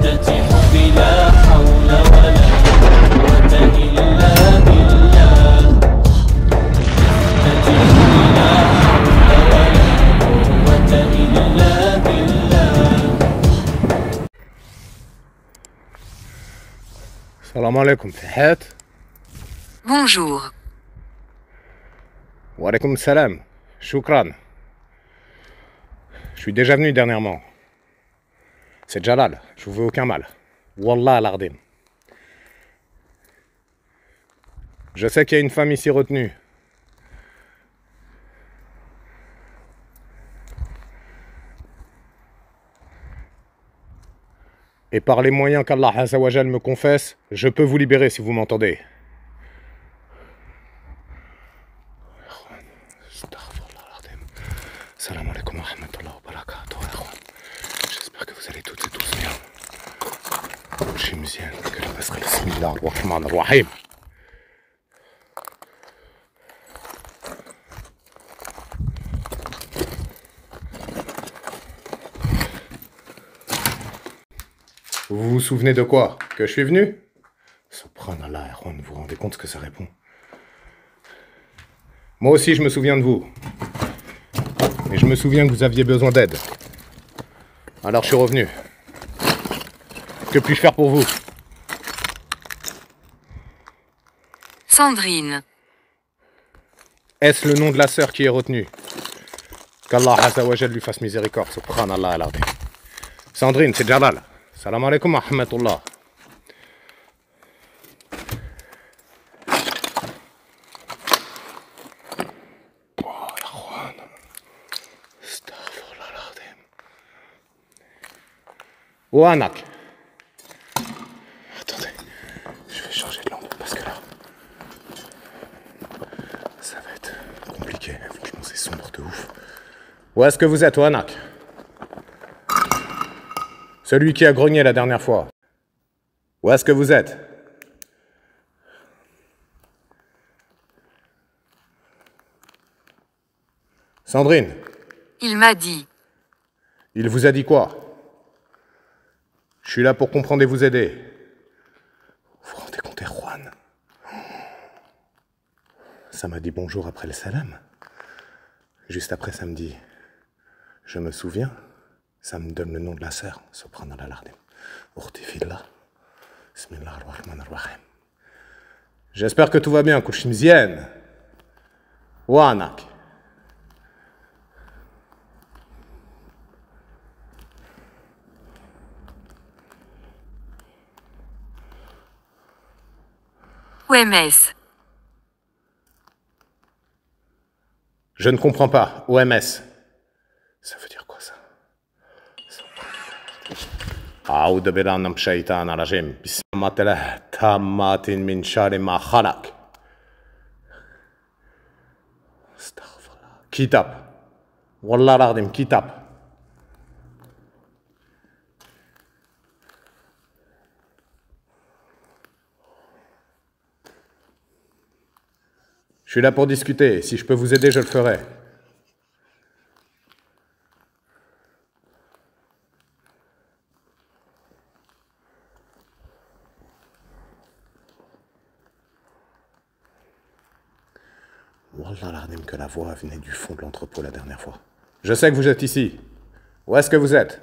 Salam alaikum, تحيات. Bonjour. Wa alaikum salam. Shukran. Je suis déjà venu dernièrement. C'est Jalal, je vous veux aucun mal. Wallah al-Ardim. Je sais qu'il y a une femme ici retenue. Et par les moyens qu'Allah Azzawajal me confesse, je peux vous libérer si vous m'entendez. Salam alaikum wa rahmatullahi wa barakatuh. J'espère que vous allez toutes et tous bien. Shimzian, que la basra bismillah ar-Rahman ar-Rahim. Vous vous souvenez de quoi? Que je suis venu? Subhanallah, vous vous rendez compte ce que ça répond? Moi aussi, je me souviens de vous. Et je me souviens que vous aviez besoin d'aide. Alors je suis revenu. Que puis-je faire pour vous? Sandrine. Est-ce le nom de la sœur qui est retenue? Qu'Allah Azzawajal lui fasse miséricorde. Subhanallah al-Azim. Sandrine, c'est Jalal. Salam alaikum wa rahmatullah. Ouanak. Attendez, je vais changer de lampe parce que là, ça va être compliqué. Franchement, c'est sombre de ouf. Où est-ce que vous êtes, Ouanak? Celui qui a grogné la dernière fois. Où est-ce que vous êtes? Sandrine. Il m'a dit. Il vous a dit quoi? Je suis là pour comprendre et vous aider. Vous vous rendez compte, Juan? Ça m'a dit bonjour après le salam. Juste après, ça me dit je me souviens. Ça me donne le nom de la sœur. Subhanallah al-Ardim. Ukhti fillah. Bismillah ar-Rahman ar-Rahim. J'espère que tout va bien, Kouchimzienne. Wanak. OMS. Je ne comprends pas. OMS. Ça veut dire quoi ça? أعوذ بالله من الشيطان الرجيم بسم الله تامات من شر ما خلق. استغفر الله. Kitab. Wallah al-Azim, kitab. Je suis là pour discuter. Si je peux vous aider, je le ferai. Wallah al-Azim que la voix venait du fond de l'entrepôt la dernière fois. Je sais que vous êtes ici. Où est-ce que vous êtes?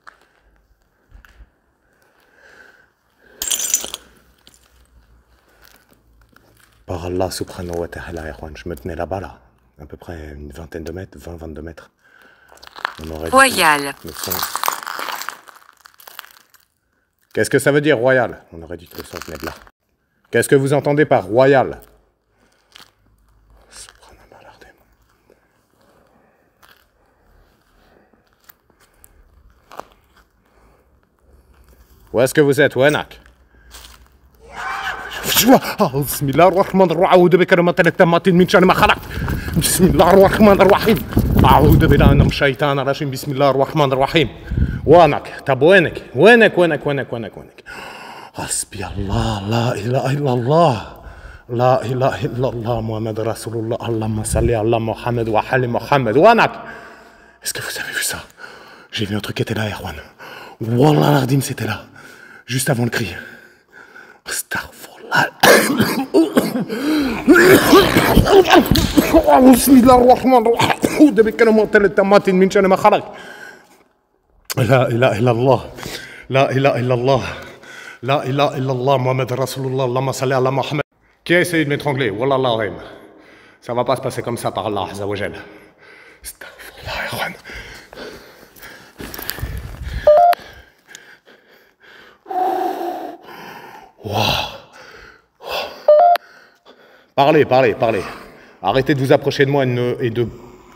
Par Allah subhanahu wa ta'ala, je me tenais là-bas, là. À peu près une vingtaine de mètres, 20-22 mètres. On aurait Royal. Qu'est-ce que ça veut dire, royal? On aurait dit que le son venait de là. Qu'est-ce que vous entendez par royal? Où est-ce que vous êtes, Ouanak? بسم الله الرحمن الرحيم أعوذ بكلمات التامات من شر ما خلق بسم الله الرحمن الرحيم أعوذ بالله من الشيطان الرجيم بسم الله الرحمن الرحيم وينك؟ طب وينك؟ حسبي الله لا إله إلا الله لا إله إلا الله محمد رسول الله اللهم صل على محمد وعلى محمد وينك؟ Est-ce que vous avez vu ça? J'ai vu un truc qui était là, Erwan. Wallah l'Ardim, c'était là. Juste avant le cri. Astaghfirullah. Bismillahirrahmanirrahim. De bikalamat al-tamatin min shani ma khalaq. La ilaha illallah. La ilaha illallah. La ilaha illallah. Mohamed Rasulullah. Allahumma salli ala Mohamed. Qui a essayé de m'étrangler? Wallah Allah. Ça va pas se passer comme ça par Allah Azza wa Jal. Astaghfirullah, Ikhwan. Wow. Parlez, parlez, parlez. Arrêtez de vous approcher de moi et de...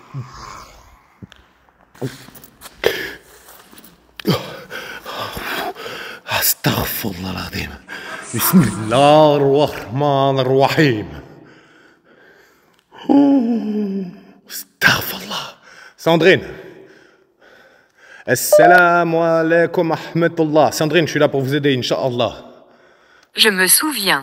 Astaghfirullah l'azim. Bismillahirrahmanirrahim. Astaghfirullah. Sandrine. Assalamu alaikum ahmatullah. Sandrine, je suis là pour vous aider, Inch'Allah. Je me souviens.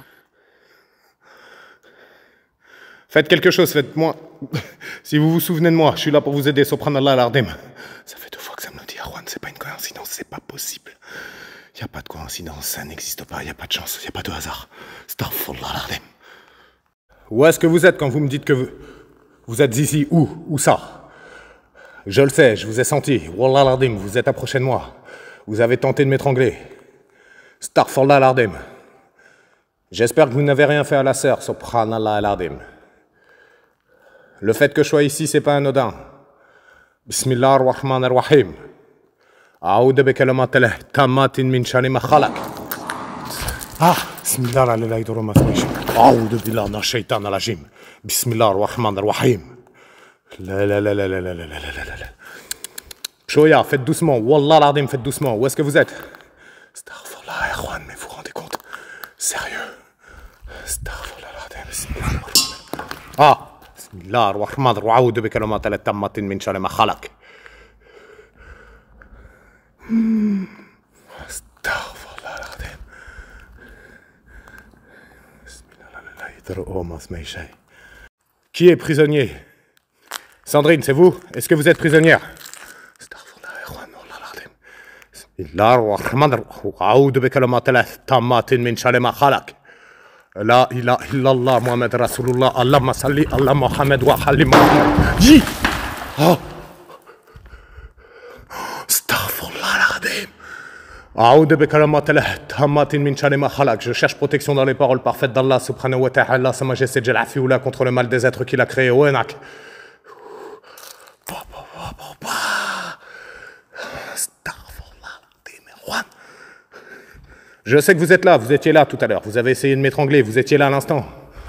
Faites quelque chose, faites-moi. Si vous vous souvenez de moi, je suis là pour vous aider, Subhanallah al-Ardim. Ça fait 2 fois que ça me le dit, Arwan, c'est pas une coïncidence, c'est pas possible. Il n'y a pas de coïncidence, ça n'existe pas, il n'y a pas de chance, il n'y a pas de hasard. Astaghfirullah al-Ardim. Où est-ce que vous êtes quand vous me dites que vous êtes ici? Où ça? Je le sais, je vous ai senti. Wallah al-Ardim, vous êtes approché de moi. Vous avez tenté de m'étrangler. Astaghfirullah al-Ardim. J'espère que vous n'avez rien fait à la sœur, Subhanallah al-Ardim. Le fait que je sois ici, c'est pas anodin. Bismillahirrahmanirrahim. A'udhu bi kalimatillahi tammatin min sharri ma khalaq. Bismillah la ilaha illa ma fish. A'udhu billahi minash shaitanir rajim. Bismillahirrahmanirrahim. La. Shoya, faites doucement. Wallah al-Ardim, faites doucement. Où est-ce que vous êtes? Astaghfirullah, Ikhwan, mais vous vous rendez compte? Sérieux? Astaghfirullah al-Ardim. Bismillahirrahmanirrahim. Bismillahirrahmanirrahim. A'udhu bi kalimatillahi tammatin min sharri ma khalaq. Astaghfirullah al-Ardim. Bismillah. Qui est prisonnier? Sandrine, c'est vous? Est-ce que vous êtes prisonnière? A'udhu bi kalimatillahi tammatin min sharri ma khalaq. La ilaha illallah Muhammad Rasulullah. Allahumma salli ala Muhammad wa ali Muhammad. Dis! Astaghfirullah al-Azim. A'udhu bi kalimatillahi tammatin min sharri ma khalaq. Je cherche protection dans les paroles parfaites d'Allah subhanahu wa ta'ala. Sa majesté Jal Afioula contre le mal des êtres qu'il a créés. Ouenak. Je sais que vous êtes là, vous étiez là tout à l'heure. Vous avez essayé de m'étrangler, vous étiez là à l'instant.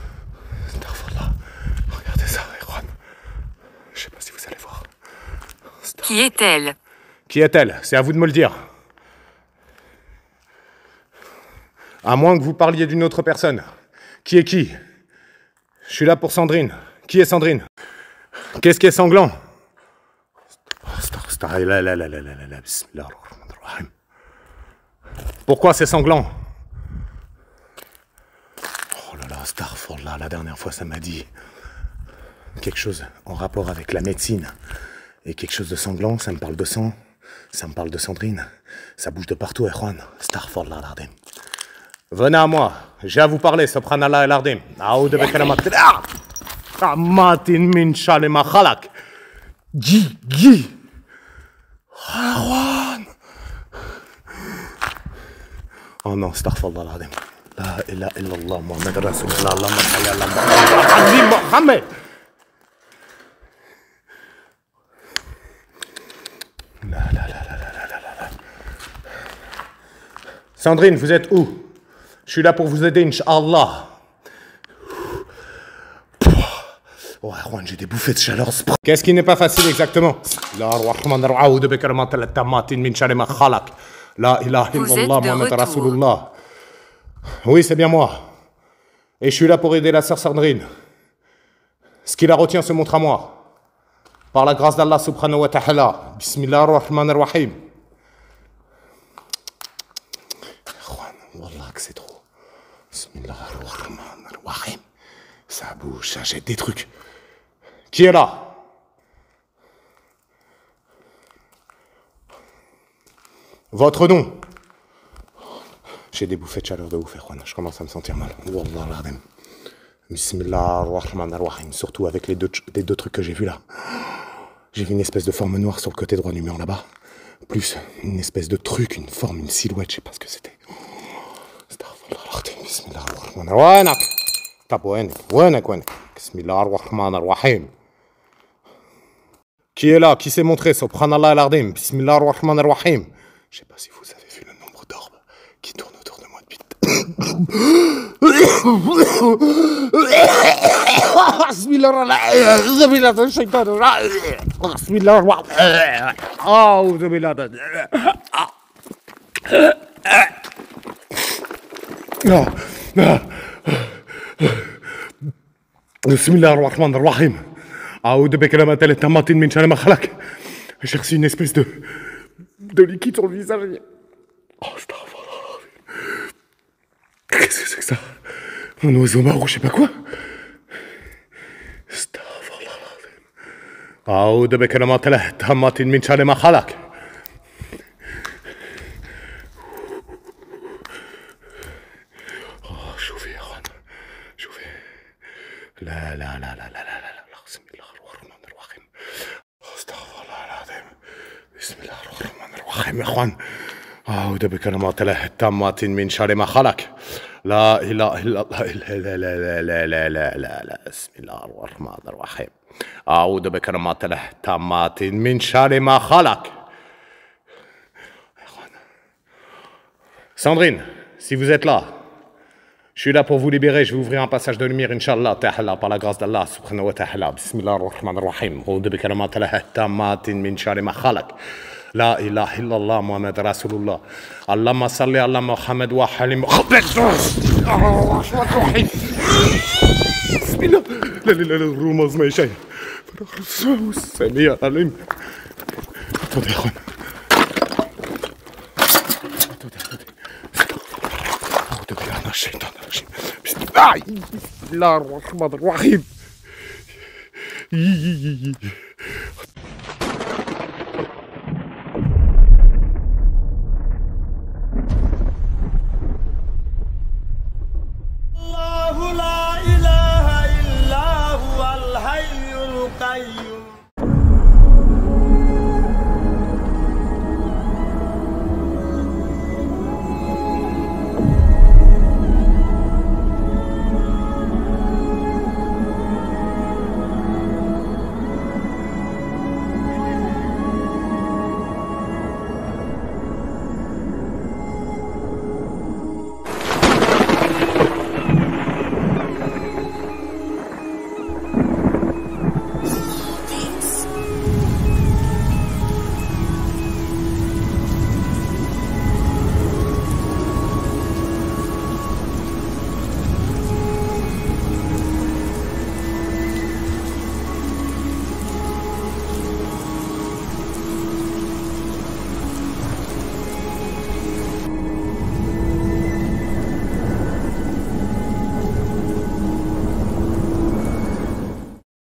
Regardez ça, Erwan. Je sais pas si vous allez voir. Qui est-elle? Qui est-elle? C'est à vous de me le dire. À moins que vous parliez d'une autre personne. Qui est qui? Je suis là pour Sandrine. Qui est Sandrine? Qu'est-ce qui est sanglant? Pourquoi c'est sanglant? Oh là là, astaghfirullah, la dernière fois ça m'a dit quelque chose en rapport avec la médecine. Et quelque chose de sanglant, ça me parle de sang, ça me parle de Sandrine, ça bouge de partout, Erwan. Astaghfirullah al-Ardim. Venez à moi, j'ai à vous parler, Subhanallah al-Ardim. A'udhu bi kalimatillahi tammatin min sharri ma khalaq. Guy. Erwan. Oh non, astaghfirullah al-Azim. La ilaha illallah Muhammad Rasulullah. Allahumma salli ala Muhammad. La. Sandrine, vous êtes où? Je suis là pour vous aider, Inch'Allah. Oh, Erwan, j'ai des bouffées de chaleur. Qu'est-ce qui n'est pas facile exactement? La ilaha illallah Muhammad Rasulullah. Oui, c'est bien moi. Et je suis là pour aider la sœur Sandrine. Ce qui la retient se montre à moi. Par la grâce d'Allah subhanahu wa ta'ala. Bismillahirrahmanirrahim. Wallah que c'est trop. Bismillahirrahmanirrahim. Ça bouge, ça jette des trucs. Qui est là? Votre nom? J'ai des bouffées de chaleur de ouf, Erwan. Je commence à me sentir mal. Wallah al-Azim. Bismillah ar-Rahman ar-Rahim. Surtout avec les deux trucs que j'ai vus là. J'ai vu une espèce de forme noire sur le côté droit du mur là-bas. Plus une espèce de truc, une forme, une silhouette, je sais pas ce que c'était. Bismillah ar-Rahman ar-Rahim. Tab wenek. Bismillah ar-Rahman ar-Rahim. Qui est là? Qui s'est montré? Subhanallah al-Azim. Bismillah ar-Rahman ar-Rahim. Je sais pas si vous avez vu le nombre d'orbes qui tournent autour de moi depuis. Bismillah ar-Rahman ar-Rahim. أعوذ بكلمات الله التامات من شر ما خلق. J'ai reçu une espèce de liquide sur le visage. Oh, astaghfirullah. Qu'est-ce que c'est que ça? Un oiseau mort ou je sais pas quoi? Astaghfirullah. أعوذ بكلمات الله التامات من شر ما خلق. Oh, شوفي يا اخوان. شوفي. لا. بسم الله الرحمن الرحيم يا اخوان. أعوذ بكلمات الله التامات من شر ما خلق. لا إله إلا الله. لا. بسم الله الرحمن الرحيم. أعوذ بكلمات الله التامات من شر ما خلق. Sandrine, si vous êtes là, je suis là pour vous libérer. Je vais ouvrir un passage de lumière, Inch'Allah, ta'ala, par la grâce d'Allah, subhanahu wa ta'ala. Bismillah ar-Rahman ar-Rahim. A'udhu bi kalimati llahi at-tammatin min sharri ma khalaq. La ilaha illallah Muhammad Rasulullah. Allahumma salli ala Muhammad wa ali Muhammad. Bismillah. لا الرمز ما شيء. سميع عليم. Attendez, Ron. الشيطان الرجيم. بسم الله الرحمن الرحيم.